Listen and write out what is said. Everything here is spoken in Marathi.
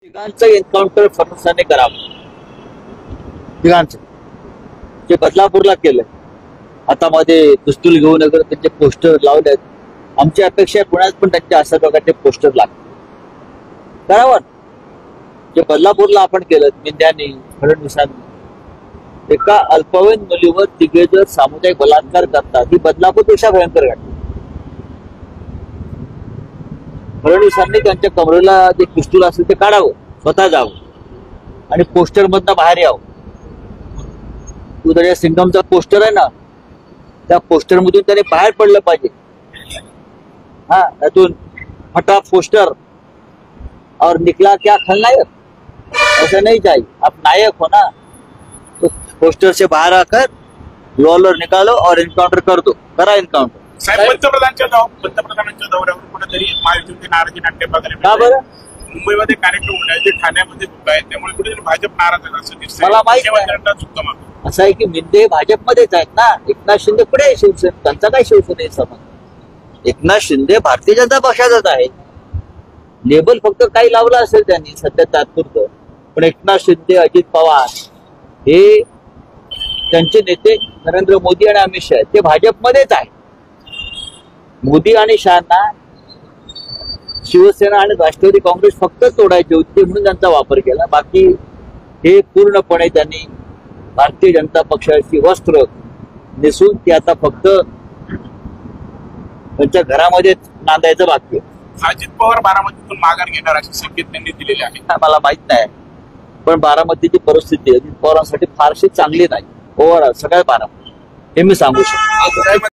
तिघांचं एन्काउंटर फडणवीसांनी करावं. तिघांचं जे बदलापूरला केलंय, हातामध्ये पिस्तूल घेऊन वगैरे त्यांचे पोस्टर लावलेत. आमची अपेक्षा आहे पुण्यात पण त्यांच्या अशा प्रकारचे पोस्टर लागतात. करावं. जे बदलापूरला आपण केलं मिंद्यांनी फडणवीसांनी, एका अल्पवयीन मुलीवर तिघे जर सामुदायिक बलात्कार करतात, ही बदलापूरपेक्षा भयंकर घटना. फडणवीसांनी त्यांच्या कमरेला जे पिस्तूल असेल ते काढावं, स्वतः जावं आणि पोस्टर मधनं बाहेर यावं. तू त्याच्या सिंगमचा पोस्टर आहे ना, त्या पोस्टर मधून त्याने बाहेर पडलं पाहिजे. हा, त्यातून फटा पोस्टर और निकला क्या खलनायक, ऐसा नहीं चाहिए. आप नायक हो ना, तो पोस्टर से बाहर आकर लॉलर निकालो और एन्काउंटर कर दो. करा एन्काउंटर. साहेब, पंतप्रधानांच्या दौऱ्यावर कुठेतरी महायुतीचे नाराजी नाट्य बघायला का बरं? मुंबईमध्ये कार्यक्रम होणार ते ठाण्यामध्ये होत आहे, त्यामुळे कुठेतरी भाजप नाराज आहे असं दिसतंय. मला माहित आहे. असं आहे की मिंदे भाजपमध्येच आहेत ना. एकनाथ शिंदे पुढे आहे शिवसेना, त्यांचा काय शिवसेने संबंध. एकनाथ शिंदे भारतीय जनता पक्षातच आहे. लेबल फक्त काही लावलं असेल त्यांनी सध्या तात्पुरतं, पण एकनाथ शिंदे, अजित पवार हे त्यांचे नेते नरेंद्र मोदी आणि अमित शहा ते भाजपमध्येच आहे. मोदी आणि शहांना शिवसेना आणि राष्ट्रवादी काँग्रेस फक्त तोडायचे होते म्हणून त्यांचा वापर केला. बाकी हे पूर्णपणे त्यांनी भारतीय जनता पक्षाची वस्त्र नेसून ती आता फक्त त्यांच्या घरामध्येच नांदायचं बाकी आहे. अजित पवार बारामतीतून माघार घेणार असे संकेत त्यांनी दिलेले आहेत. मला माहित नाही, पण बारामतीची परिस्थिती अजित पवारांसाठी फारशी चांगली नाही. ओव्हरऑल सगळ्या बारामती हे मी सांगू शकतो.